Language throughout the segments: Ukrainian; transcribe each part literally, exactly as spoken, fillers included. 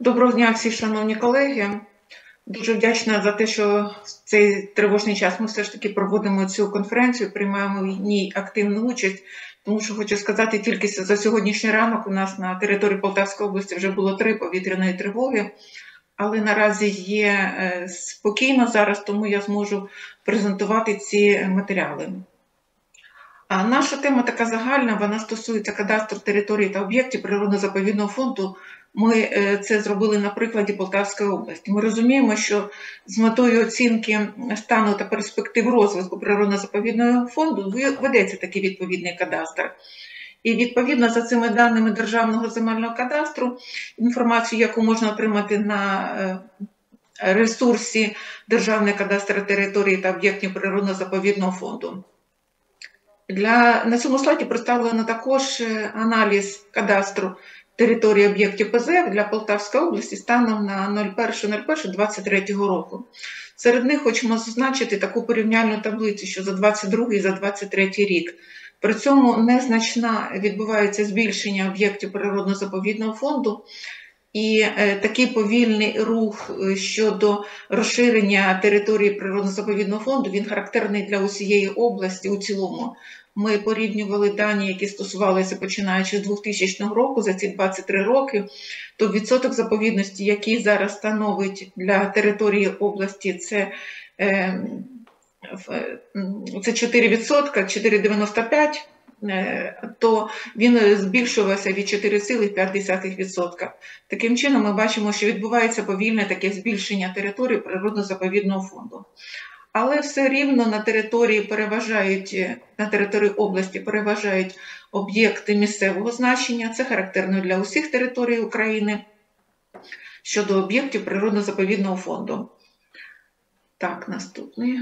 Доброго дня всі, шановні колеги. Дуже вдячна за те, що в цей тривожний час ми все ж таки проводимо цю конференцію, приймаємо в ній активну участь, тому що хочу сказати, тільки за сьогоднішній ранок у нас на території Полтавської області вже було три повітряної тривоги, але наразі є спокійно зараз, тому я зможу презентувати ці матеріали. А наша тема така загальна, вона стосується кадастру територій та об'єктів природно-заповідного фонду. Ми це зробили на прикладі Полтавської області. Ми розуміємо, що з метою оцінки стану та перспектив розвитку природно-заповідного фонду ведеться такий відповідний кадастр. І відповідно за цими даними Державного земельного кадастру, інформацію, яку можна отримати на ресурсі Державний кадастр територій та об'єктів природно-заповідного фонду. Для, на цьому слайді представлено також аналіз кадастру території об'єктів П З для Полтавської області станом на перше перше двадцять третього року. Серед них хочемо зазначити таку порівняльну таблицю, що за двадцять другий і за двадцять третій рік. При цьому незначна відбувається збільшення об'єктів природно-заповідного фонду, і е, такий повільний рух щодо розширення території природно-заповідного фонду, він характерний для усієї області у цілому. Ми порівнювали дані, які стосувалися починаючи з двохтисячного року, за ці двадцять три роки, то відсоток заповідності, який зараз становить для території області, це, е, це чотири відсотки, чотири цілих дев'яносто п'ять відсотка. То він збільшувався від чотири цілих п'ять десятих відсотка. Таким чином ми бачимо, що відбувається повільне таке збільшення території природно-заповідного фонду. Але все рівно на території переважають, на території області переважають об'єкти місцевого значення. Це характерно для усіх територій України щодо об'єктів природно-заповідного фонду. Так, наступний.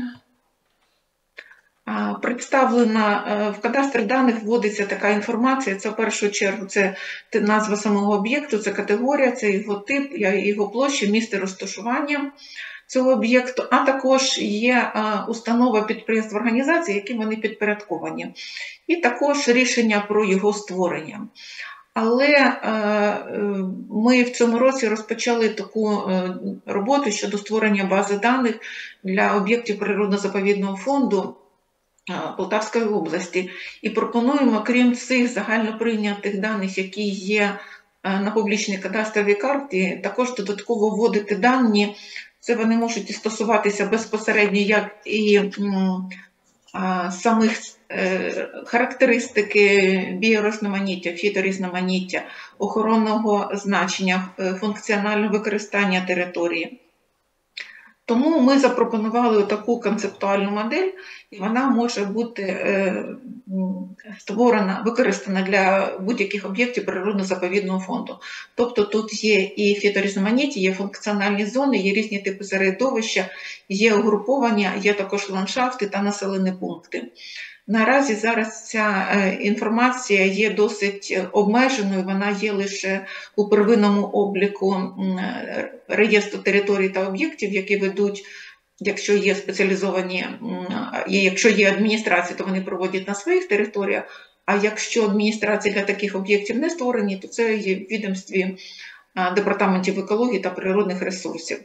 Представлена в кадастрі даних вводиться така інформація, це в першу чергу це назва самого об'єкту, це категорія, це його тип, його площа, місце розташування цього об'єкту, а також є установа, підприємства, організації, які вони підпорядковані, і також рішення про його створення. Але ми в цьому році розпочали таку роботу щодо створення бази даних для об'єктів природно-заповідного фонду Полтавської області. І пропонуємо, крім цих загальноприйнятих даних, які є на публічній кадастровій карті, також додатково вводити дані. Це вони можуть і стосуватися безпосередньо як і а, самих е, характеристики біорізноманіття, фіторізноманіття, охоронного значення, функціонального використання території. Тому ми запропонували таку концептуальну модель, і вона може бути е, створена, використана для будь-яких об'єктів природно-заповідного фонду. Тобто тут є і фіторізноманіття, є функціональні зони, є різні типи середовища, є угруповання, є також ландшафти та населені пункти. Наразі зараз ця інформація є досить обмеженою, вона є лише у первинному обліку реєстру територій та об'єктів, які ведуть, якщо є спеціалізовані, якщо є адміністрації, то вони проводять на своїх територіях, а якщо адміністрації для таких об'єктів не створені, то це є в відомстві департаментів екології та природних ресурсів.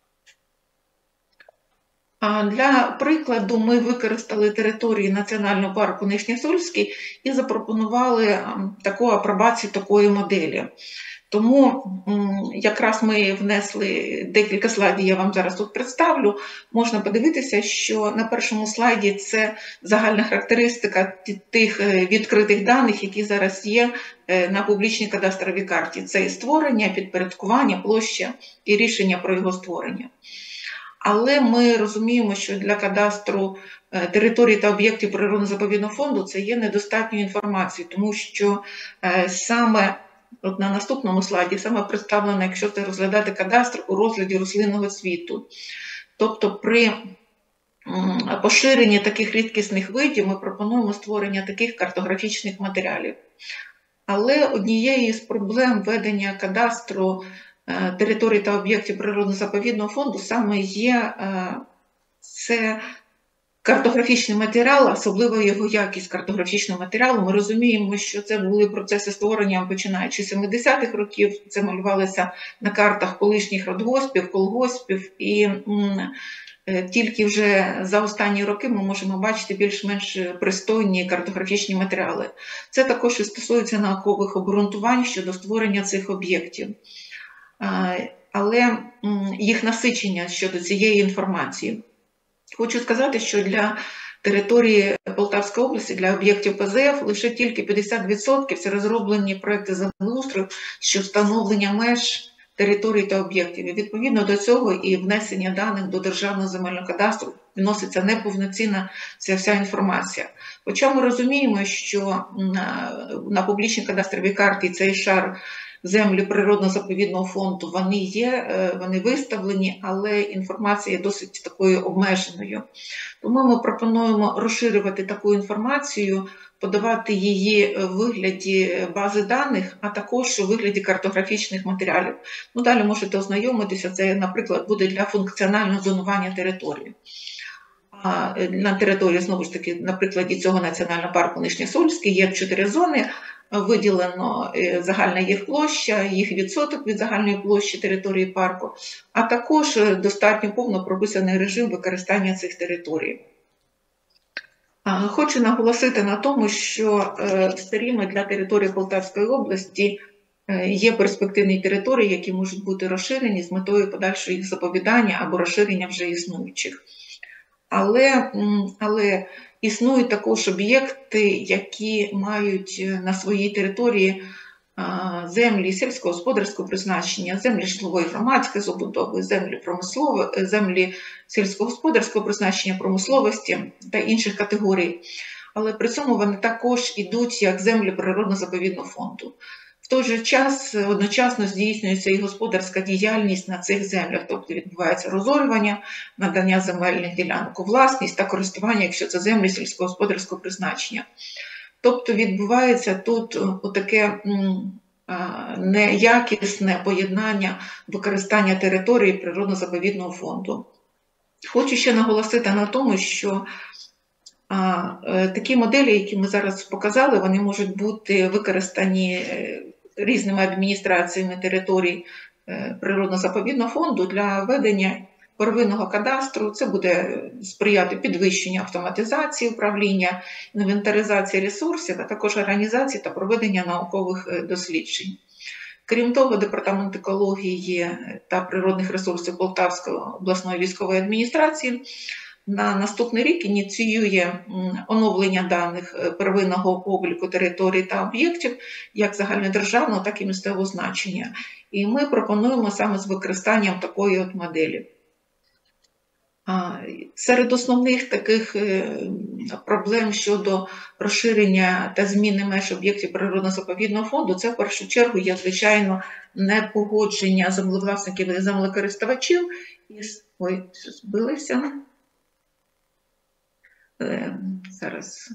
Для прикладу ми використали території Національного парку Нижньосольський і запропонували таку апробацію такої моделі. Тому якраз ми внесли декілька слайдів, я вам зараз тут представлю. Можна подивитися, що на першому слайді це загальна характеристика тих відкритих даних, які зараз є на публічній кадастровій карті. Це і створення, підпорядкування, площа і рішення про його створення. Але ми розуміємо, що для кадастру територій та об'єктів природно-заповідного фонду це є недостатньою інформацією, тому що саме от на наступному слайді саме представлено, якщо це розглядати кадастр у розгляді рослинного світу. Тобто при поширенні таких рідкісних видів ми пропонуємо створення таких картографічних матеріалів. Але однією з проблем ведення кадастру територій та об'єктів природно-заповідного фонду саме є це картографічний матеріал, особливо його якість картографічного матеріалу. Ми розуміємо, що це були процеси створення, починаючи з семидесятих років, це малювалося на картах колишніх радгоспів, колгоспів, і м, тільки вже за останні роки ми можемо бачити більш-менш пристойні картографічні матеріали. Це також і стосується наукових обґрунтувань щодо створення цих об'єктів. Але їх насичення щодо цієї інформації. Хочу сказати, що для території Полтавської області, для об'єктів Пе Зе Еф лише тільки п'ятдесят відсотків це розроблені проекти землеустрою щодо встановлення меж територій та об'єктів. І відповідно до цього і внесення даних до Державного земельного кадастру вноситься неповноцінна ця вся інформація. Хоча ми розуміємо, що на, на публічній кадастровій карті цей шар землі природно-заповідного фонду, вони є, вони виставлені, але інформація є досить такою обмеженою. Тому ми пропонуємо розширювати таку інформацію, подавати її в вигляді бази даних, а також у вигляді картографічних матеріалів. Ну, далі можете ознайомитися, це, наприклад, буде для функціонального зонування території. А на території, знову ж таки, на прикладі цього національного парку Нижньосольський є чотири зони, виділено загальна їх площа, їх відсоток від загальної площі території парку, а також достатньо повно прописаний режим використання цих територій. Хочу наголосити на тому, що все рівно для території Полтавської області є перспективні території, які можуть бути розширені з метою подальшого їх заповідання або розширення вже існуючих. Але, але існують також об'єкти, які мають на своїй території землі сільськогосподарського призначення, землі житлової громадської забудови, землі промислової, землі сільськогосподарського призначення, промисловості та інших категорій. Але при цьому вони також йдуть як землі природно-заповідного фонду. В той же час одночасно здійснюється і господарська діяльність на цих землях, тобто відбувається розорювання, надання земельних ділянок у власність та користування, якщо це землі сільськогосподарського призначення. Тобто відбувається тут отаке неякісне поєднання використання території природно-заповідного фонду. Хочу ще наголосити на тому, що а, такі моделі, які ми зараз показали, вони можуть бути використані різними адміністраціями територій природно-заповідного фонду для ведення первинного кадастру. Це буде сприяти підвищенню автоматизації управління, інвентаризації ресурсів, а також організації та проведення наукових досліджень. Крім того, Департамент екології та природних ресурсів Полтавської обласної військової адміністрації на наступний рік ініціює оновлення даних первинного обліку територій та об'єктів як загальнодержавного, так і місцевого значення. І ми пропонуємо саме з використанням такої от моделі. Серед основних таких проблем щодо розширення та зміни меж об'єктів природно-заповідного фонду, це в першу чергу є, звичайно, непогодження землевласників і землекористувачів із... Ой, збилися. Зараз.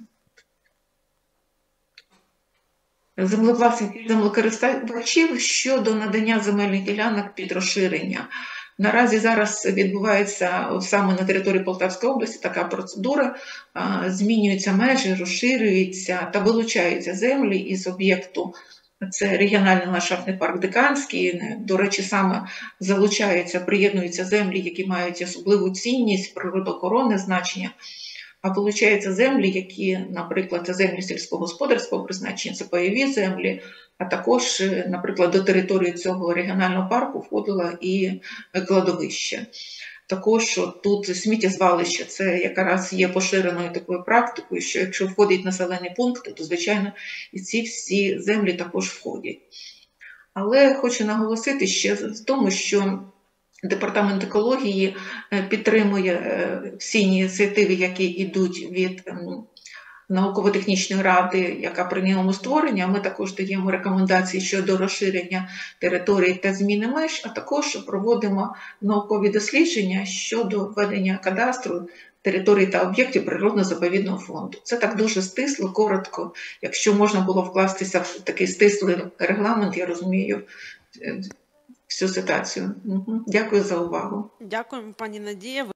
Землевласників і землекористувачів щодо надання земельних ділянок під розширення. Наразі зараз відбувається саме на території Полтавської області така процедура, змінюються межі, розширюються та вилучаються землі із об'єкту. Це регіональний ландшафтний парк Диканський, до речі, саме залучаються, приєднуються землі, які мають особливу цінність, природоохоронне значення, а вилучаються землі, які, наприклад, це землі сільськогосподарського призначення, це пайові землі, а також, наприклад, до території цього регіонального парку входило і кладовище. Також тут сміттєзвалище, це якраз є поширеною такою практикою, що якщо входить населений пункт, то, звичайно, і ці всі землі також входять. Але хочу наголосити ще в тому, що Департамент екології підтримує всі ініціативи, які йдуть від науково-технічної ради, яка при ньому створення. Ми також даємо рекомендації щодо розширення територій та зміни меж, а також проводимо наукові дослідження щодо ведення кадастру територій та об'єктів природно-заповідного фонду. Це так дуже стисло, коротко. Якщо можна було вкластися в такий стислий регламент, я розумію всю ситуацію. Дякую за увагу. Дякуємо, пані Надія.